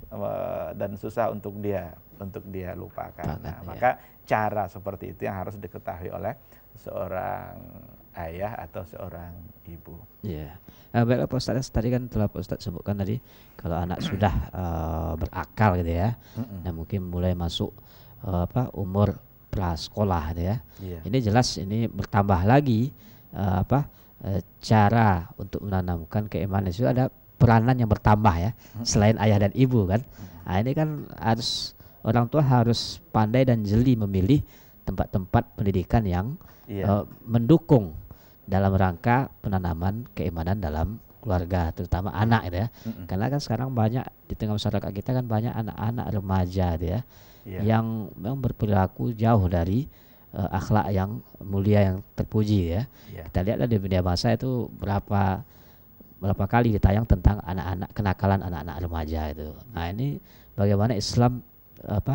Eh, dan susah untuk dia untuk dia lupakan. Lupakan, Nah, iya. maka cara seperti itu yang harus diketahui oleh seorang ayah atau seorang ibu. Iya. Nah, baiklah Pak Ustadz, tadi kan telah Pak Ustadz sebutkan tadi kalau anak sudah uh, berakal gitu ya, Mm-mm. dan mungkin mulai masuk uh, apa umur prasekolah gitu ya. Iya. Ini jelas ini bertambah lagi uh, apa uh, cara untuk menanamkan keimanan itu ada peranan yang bertambah ya, selain ayah dan ibu kan. Nah, ini kan harus orang tua harus pandai dan jeli memilih tempat-tempat pendidikan yang Iya. uh, mendukung dalam rangka penanaman keimanan dalam keluarga, terutama anak gitu ya. Mm-mm. Karena kan sekarang banyak di tengah masyarakat kita kan banyak anak-anak remaja gitu ya, Iya. yang memang berperilaku jauh dari uh, akhlak yang mulia yang terpuji ya. Iya. Kita lihat di media massa itu berapa berapa kali ditayang tentang anak-anak kenakalan anak-anak remaja itu. Nah, ini bagaimana Islam apa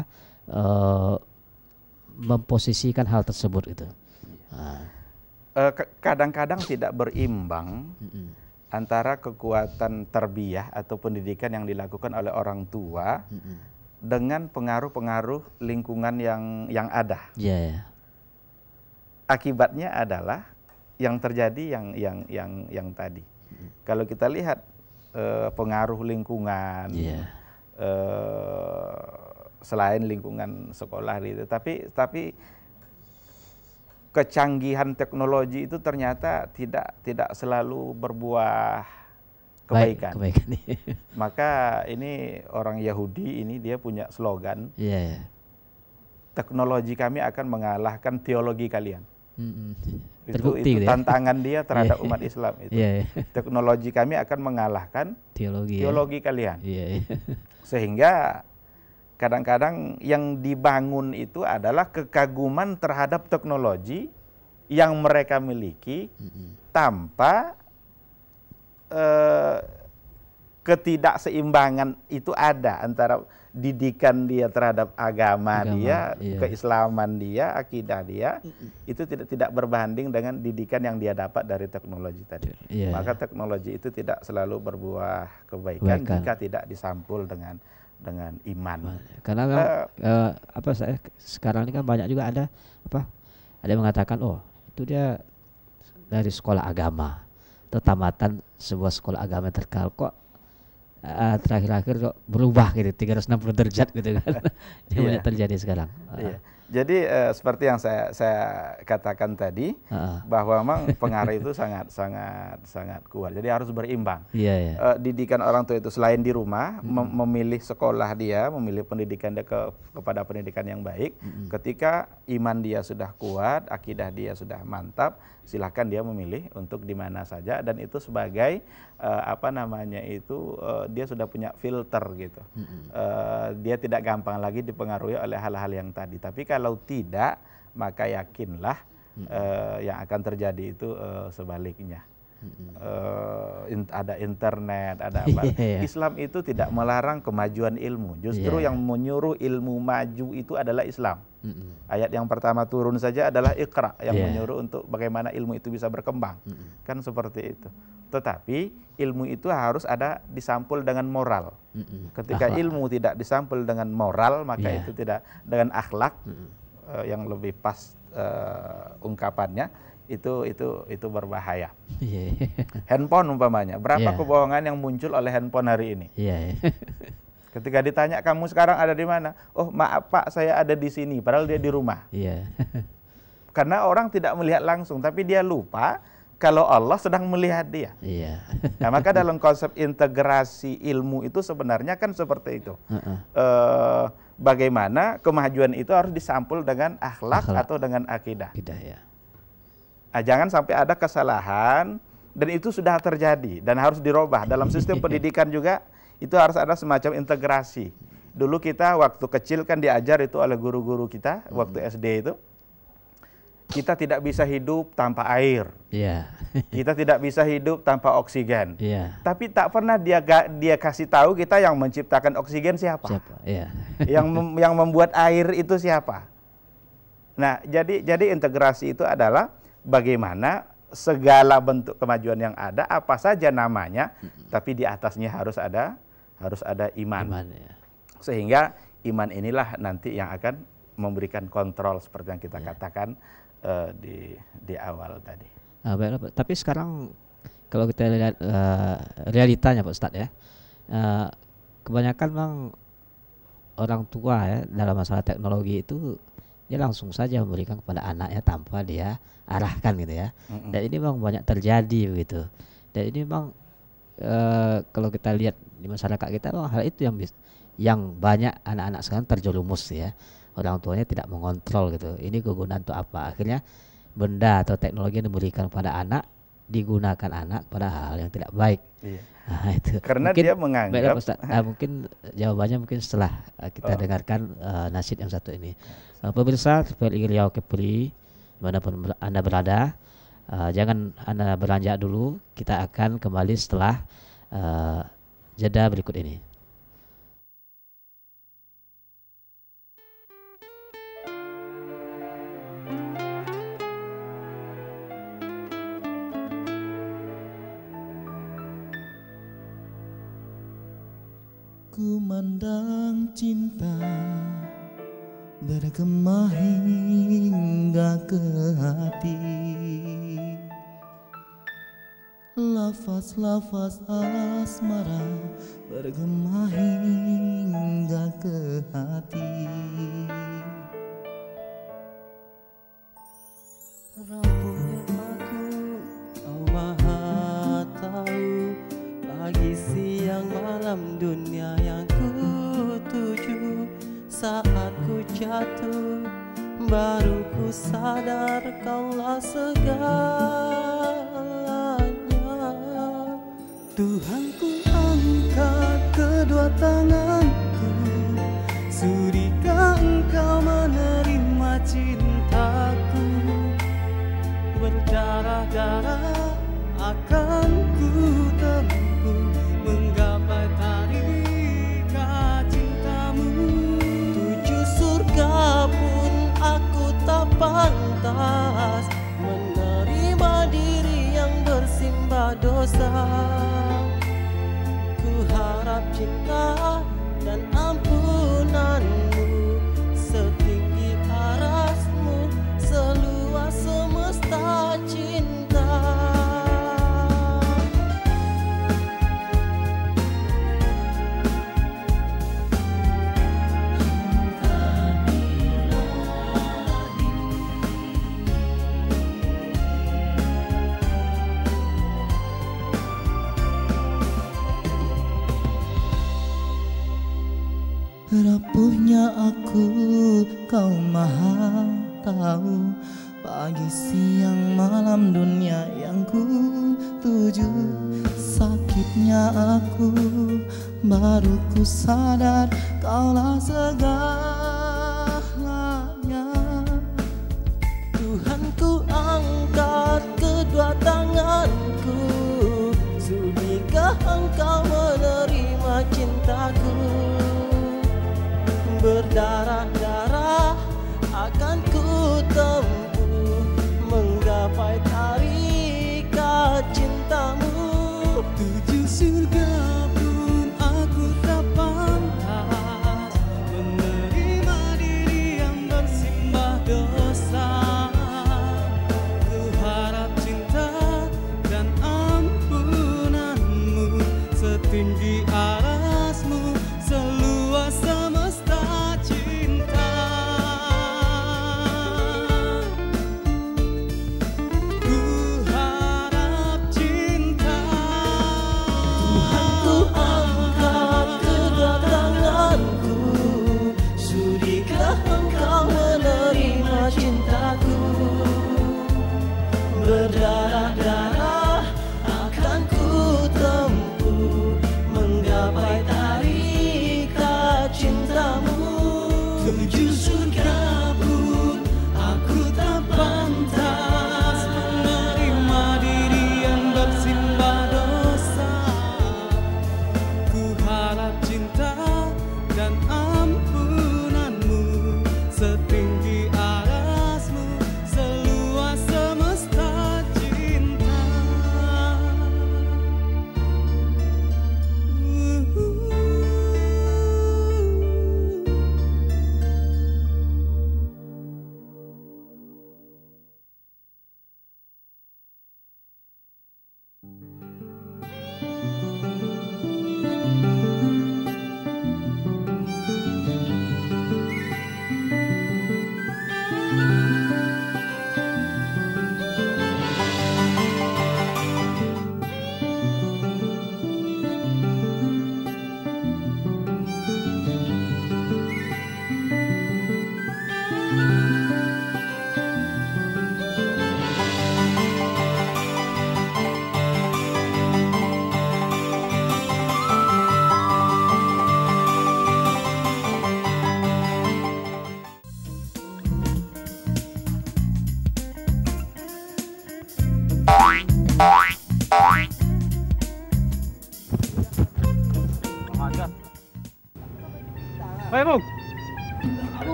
uh, memposisikan hal tersebut itu. Nah. Eh, ke- kadang-kadang tidak berimbang Mm-mm. antara kekuatan tarbiyah atau pendidikan yang dilakukan oleh orang tua Mm-mm. dengan pengaruh-pengaruh lingkungan yang yang ada. Iya, ya. Akibatnya adalah yang terjadi yang yang yang yang tadi. Kalau kita lihat eh, pengaruh lingkungan, Iya. eh, selain lingkungan sekolah itu, tapi tapi kecanggihan teknologi itu ternyata tidak tidak selalu berbuah Baik, kebaikan. kebaikan. Maka ini orang Yahudi ini dia punya slogan, Iya, ya. teknologi kami akan mengalahkan teologi kalian. Mm-mm. Itu, Terbukti itu gitu ya. tantangan dia terhadap Iya. umat Islam itu. Iya, iya. Teknologi kami akan mengalahkan Teologi. ya. teologi kalian. Iya, iya. Sehingga kadang-kadang yang dibangun itu adalah kekaguman terhadap teknologi yang mereka miliki Mm-mm. tanpa eh, ketidakseimbangan itu ada antara didikan dia terhadap agama, Agama, dia, iya. keislaman dia, akidah dia, itu tidak tidak berbanding dengan didikan yang dia dapat dari teknologi tadi. Iya. Maka teknologi itu tidak selalu berbuah kebaikan Kebaikan. jika tidak disampul dengan dengan iman. Karena memang, eh, apa saya sekarang ini kan banyak juga ada apa ada yang mengatakan oh itu dia dari sekolah agama atau tamatan sebuah sekolah agama terkenal kok eh, terakhir-akhir kok berubah gitu tiga ratus enam puluh derajat gitu kan. Ini Iya. banyak terjadi sekarang. Iya. Jadi eh, seperti yang saya saya katakan tadi, Heeh. bahwa memang pengaruh itu sangat sangat sangat kuat. Jadi harus berimbang. Iya, iya. Eh, didikan orang tua itu selain di rumah, mem- memilih sekolah dia, memilih pendidikan dia ke, kepada pendidikan yang baik. Ketika iman dia sudah kuat, akidah dia sudah mantap, silakan dia memilih untuk di mana saja, dan itu sebagai eh, apa namanya itu eh, dia sudah punya filter gitu. Eh, dia tidak gampang lagi dipengaruhi oleh hal-hal yang tadi. Tapi kalau tidak, maka yakinlah eh, yang akan terjadi itu eh, sebaliknya. Eh, in- ada internet, ada apa. Iya. Islam itu tidak melarang kemajuan ilmu. Justru Iya. yang menyuruh ilmu maju itu adalah Islam. Mm-mm. Ayat yang pertama turun saja adalah Iqra, yang Iya. menyuruh untuk bagaimana ilmu itu bisa berkembang. Kan seperti itu. Tetapi ilmu itu harus ada disampul dengan moral. Mm-mm. Ketika Akhlak. ilmu tidak disampul dengan moral, maka Iya. itu tidak dengan akhlak, uh, yang lebih pas uh, ungkapannya itu itu itu berbahaya. Yeah. Handphone umpamanya, berapa Yeah. kebohongan yang muncul oleh handphone hari ini? Yeah. Ketika ditanya kamu sekarang ada di mana? Oh maaf Pak, saya ada di sini, padahal dia di rumah. Yeah. Karena orang tidak melihat langsung, tapi dia lupa kalau Allah sedang melihat dia. Iya. Nah, maka dalam konsep integrasi ilmu itu sebenarnya kan seperti itu. Uh-uh. E, bagaimana kemajuan itu harus disampul dengan akhlak, akhlak. atau dengan akidah. Akidah, ya. Nah, jangan sampai ada kesalahan dan itu sudah terjadi dan harus dirubah. Dalam sistem pendidikan juga itu harus ada semacam integrasi. Dulu kita waktu kecil kan diajar itu oleh guru-guru kita, hmm. waktu S D itu. Kita tidak bisa hidup tanpa air. Yeah. Kita tidak bisa hidup tanpa oksigen. Yeah. Tapi tak pernah dia dia kasih tahu kita yang menciptakan oksigen siapa. Siapa? Yeah. yang mem, yang membuat air itu siapa. Nah, jadi jadi integrasi itu adalah bagaimana segala bentuk kemajuan yang ada apa saja namanya, mm-hmm. tapi di atasnya harus ada harus ada iman. Iman, ya. Sehingga iman inilah nanti yang akan memberikan kontrol seperti yang kita yeah. katakan Uh, di di awal tadi. Uh, baiklah, tapi sekarang kalau kita lihat uh, realitanya Pak Ustadz ya, uh, kebanyakan memang orang tua ya dalam masalah teknologi itu dia langsung saja memberikan kepada anaknya tanpa dia arahkan gitu ya. Mm-hmm. Dan ini memang banyak terjadi begitu. Dan ini memang uh, kalau kita lihat di masyarakat kita memang hal itu yang yang banyak anak-anak sekarang terjerumus ya. Orang tuanya tidak mengontrol gitu. Ini kegunaan untuk apa? Akhirnya benda atau teknologi yang diberikan pada anak digunakan anak pada hal yang tidak baik. Iya. Nah, itu. Karena mungkin, dia menganggap. Ustaz, uh, mungkin jawabannya mungkin setelah uh, kita oh. dengarkan uh, nasyid yang satu ini. Uh, pemirsa, seperti Riau Kepri, dimanapun Anda berada, uh, jangan Anda beranjak dulu. Kita akan kembali setelah uh, jeda berikut ini. Ku mandang cinta bergema hingga ke hati, lafaz-lafaz asmara bergema hingga ke hati. Rapuhnya aku, kau maha tahu, pagi siang malam dunia yang ku tuju. Saat ku jatuh baru ku sadar kaulah segalanya. Tuhan, ku angkat kedua tanganku, sudikah engkau menerima cintaku? Berdarah-darah akan ku tempuh menggapai tarikat cintamu. Tujuh surga pun aku tak pantas menerima diri yang bersimbah dosa. Ku harap cinta dan ampunanmu setinggi arasmu, seluas semesta cinta. Rapuhnya aku, kau maha tahu, pagi siang malam dunia yang ku tuju. Sakitnya aku, baru ku sadar kaulah segalanya. Tuhan, ku angkat kedua tanganku, sudikah engkau menerima cintaku? Berdarah-darah akan ku tempuh menggapai tarikat cintamu. Tujuh surga pun aku tak pantas menerima diri yang bersimbah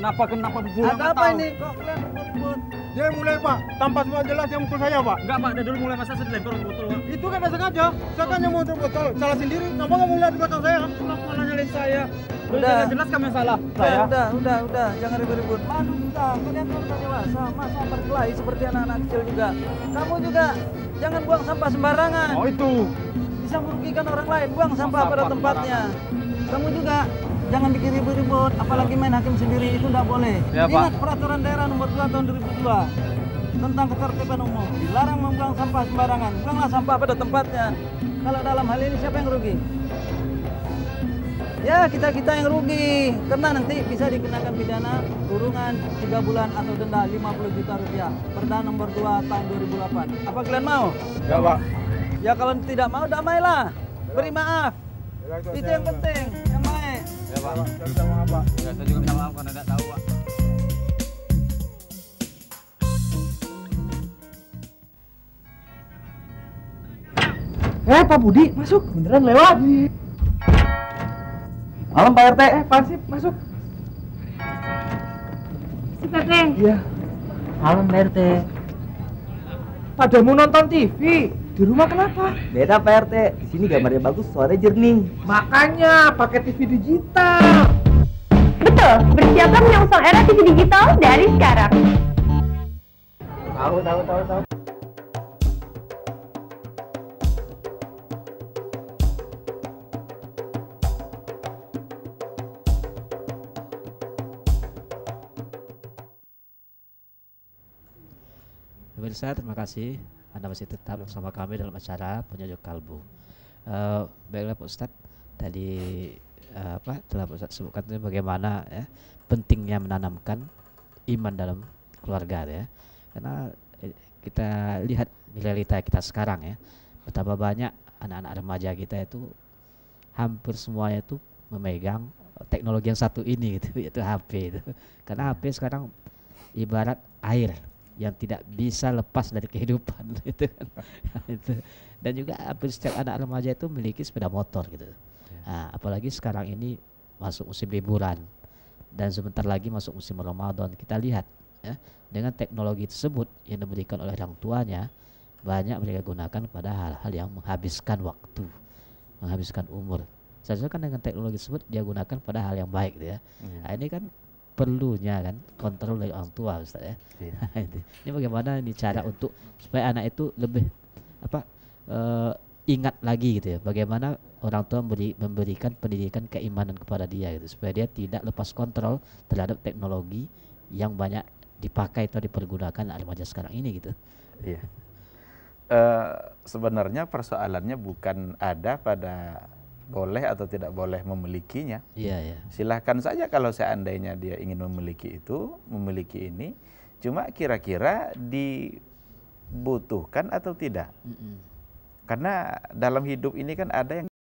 Kenapa kenapa pulang? Ada apa ini? Kok kalian ribut-ribut? Dia mulai Pak, tanpa semua jelas dia mukul saya Pak. Enggak Pak, dari dulu mulai masa saya dilempar botol Pak. Itu kan tidak sengaja. Saya kan yang mau botol, salah sendiri. Kenapa kamu lihat di belakang saya? Kenapa malah nyalain saya? Udah, jelas kami yang salah. Saya. Udah, udah, udah, jangan ribut-ribut. Manu kita, kalian kan udah dewasa, masa berkelahi seperti anak-anak kecil juga. Kamu juga jangan buang sampah sembarangan. Oh itu. Bisa merugikan orang lain, buang sampah pada tempatnya. Kamu juga jangan bikin ribut-ribut, apalagi main hakim sendiri, itu tidak boleh. Ya, Ingat Pak. peraturan daerah nomor dua tahun dua ribu dua tentang ketertiban umum. Dilarang membuang sampah sembarangan. Buanglah sampah pada tempatnya. Kalau dalam hal ini siapa yang rugi? Ya, kita-kita yang rugi. Karena nanti bisa dikenakan pidana kurungan tiga bulan atau denda lima puluh juta rupiah. Perda nomor dua tahun dua ribu delapan. Apa kalian mau? Ya Pak. Ya kalau tidak mau, damailah. Beri maaf. Itu yang penting, yang baik. Ya Pak. Saya minta maaf Pak. Ya, saya juga minta maaf karena tidak tahu Pak. Eh Pak Budi, masuk. Beneran lewat. Malam Pak R T. Eh Pak Sip, masuk. Si Pepe. Iya. Malam Pak R T. Pada mau nonton T V. Di rumah kenapa? Beda Pak R T. Di sini gambarnya bagus, suaranya jernih. Makanya pakai T V digital. Betul, bersiaplah menyongsong era T V digital dari sekarang. Tahu, tahu, tahu, tahu. Pemirsa, terima kasih Anda masih tetap bersama kami dalam acara Penyojok Kalbu. Uh, baiklah Pak Ustadz, tadi uh, apa telah Pak Ustadz sebutkan bagaimana ya, pentingnya menanamkan iman dalam keluarga ya. Karena eh, kita lihat realita kita sekarang ya, betapa banyak anak-anak remaja kita itu hampir semuanya itu memegang teknologi yang satu ini gitu, yaitu H P itu. Karena H P sekarang ibarat air yang tidak bisa lepas dari kehidupan gitu kan. Itu. Dan juga hampir setiap anak remaja itu memiliki sepeda motor gitu. Nah, apalagi sekarang ini masuk musim liburan dan sebentar lagi masuk musim Ramadan. Kita lihat ya, dengan teknologi tersebut yang diberikan oleh orang tuanya, banyak mereka gunakan pada hal-hal yang menghabiskan waktu, menghabiskan umur. Seharusnya kan dengan teknologi tersebut dia gunakan pada hal yang baik gitu ya. Hmm. Nah, ini kan perlunya kan kontrol dari orang tua Ustaz ya. Yeah. Ini bagaimana ini cara yeah. untuk supaya anak itu lebih apa uh, ingat lagi gitu ya, bagaimana orang tua memberi, memberikan pendidikan keimanan kepada dia gitu, supaya dia tidak lepas kontrol terhadap teknologi yang banyak dipakai atau dipergunakan anak remaja sekarang ini gitu. Iya. Yeah. Uh, sebenarnya persoalannya bukan ada pada boleh atau tidak boleh memilikinya. Iya, iya. Silahkan saja kalau seandainya dia ingin memiliki itu, memiliki ini, cuma kira-kira dibutuhkan atau tidak. Mm-mm. Karena dalam hidup ini kan ada yang